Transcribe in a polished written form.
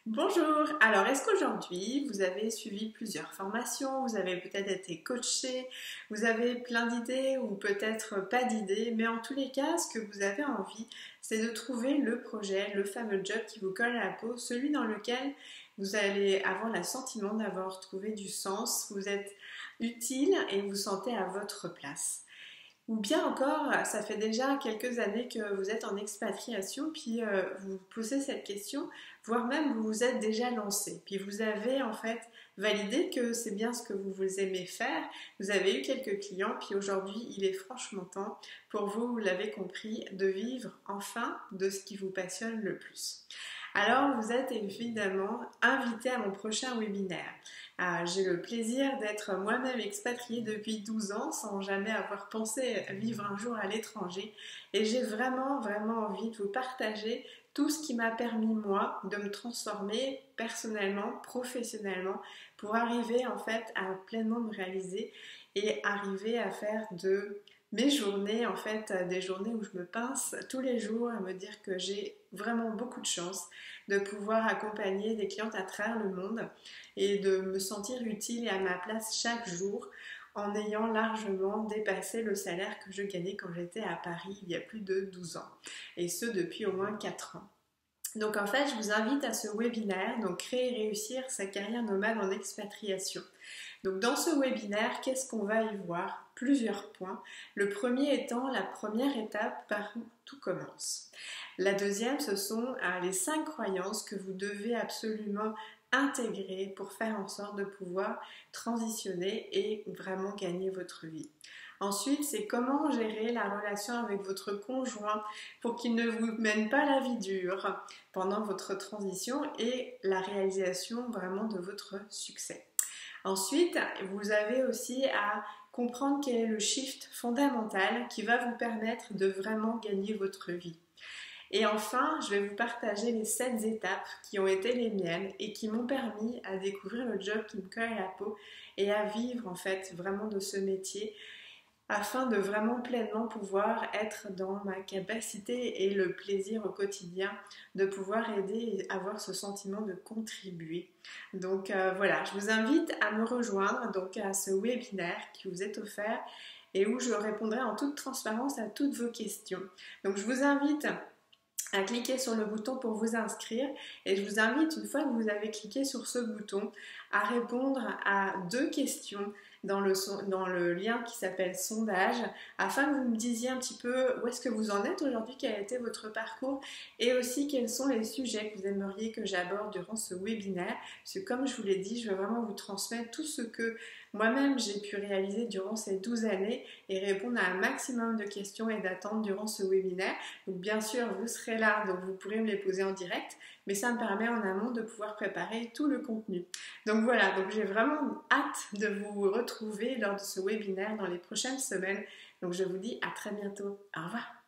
Bonjour, alors est-ce qu'aujourd'hui vous avez suivi plusieurs formations, vous avez peut-être été coaché, vous avez plein d'idées ou peut-être pas d'idées, mais en tous les cas ce que vous avez envie c'est de trouver le projet, le fameux job qui vous colle à la peau, celui dans lequel vous allez avoir le sentiment d'avoir trouvé du sens, vous êtes utile et vous sentez à votre place. Ou bien encore, ça fait déjà quelques années que vous êtes en expatriation, puis vous vous posez cette question, voire même vous vous êtes déjà lancé. Puis vous avez en fait validé que c'est bien ce que vous aimez faire. Vous avez eu quelques clients, puis aujourd'hui il est franchement temps pour vous, vous l'avez compris, de vivre enfin de ce qui vous passionne le plus. Alors vous êtes évidemment invité à mon prochain webinaire. J'ai le plaisir d'être moi-même expatriée depuis 12 ans sans jamais avoir pensé vivre un jour à l'étranger et j'ai vraiment envie de vous partager tout ce qui m'a permis moi de me transformer personnellement, professionnellement pour arriver en fait à pleinement me réaliser et arriver à faire de mes journées, en fait, des journées où je me pince tous les jours à me dire que j'ai vraiment beaucoup de chance de pouvoir accompagner des clientes à travers le monde et de me sentir utile et à ma place chaque jour en ayant largement dépassé le salaire que je gagnais quand j'étais à Paris il y a plus de 12 ans et ce depuis au moins 4 ans. Donc en fait, je vous invite à ce webinaire, donc créer et réussir sa carrière nomade en expatriation. Donc dans ce webinaire, qu'est-ce qu'on va y voir? Plusieurs points. Le premier étant la première étape par où tout commence. La deuxième, ce sont les 5 croyances que vous devez absolument intégrer pour faire en sorte de pouvoir transitionner et vraiment gagner votre vie. Ensuite, c'est comment gérer la relation avec votre conjoint pour qu'il ne vous mène pas la vie dure pendant votre transition et la réalisation vraiment de votre succès. Ensuite, vous avez aussi à comprendre quel est le shift fondamental qui va vous permettre de vraiment gagner votre vie. Et enfin, je vais vous partager les 7 étapes qui ont été les miennes et qui m'ont permis à découvrir le job qui me colle à la peau et à vivre en fait vraiment de ce métier afin de vraiment pleinement pouvoir être dans ma capacité et le plaisir au quotidien de pouvoir aider et avoir ce sentiment de contribuer. Donc voilà, je vous invite à me rejoindre donc à ce webinaire qui vous est offert et où je répondrai en toute transparence à toutes vos questions. Donc je vous invite à cliquer sur le bouton pour vous inscrire et je vous invite, une fois que vous avez cliqué sur ce bouton, à répondre à 2 questions dans le lien qui s'appelle sondage afin que vous me disiez un petit peu où est-ce que vous en êtes aujourd'hui, quel a été votre parcours et aussi quels sont les sujets que vous aimeriez que j'aborde durant ce webinaire parce que comme je vous l'ai dit, je veux vraiment vous transmettre tout ce que moi-même j'ai pu réaliser durant ces 12 années et répondre à un maximum de questions et d'attentes durant ce webinaire. Donc bien sûr, vous serez là, donc vous pourrez me les poser en direct, mais ça me permet en amont de pouvoir préparer tout le contenu. Donc voilà, donc j'ai vraiment hâte de vous retrouver lors de ce webinaire dans les prochaines semaines. Donc je vous dis à très bientôt. Au revoir.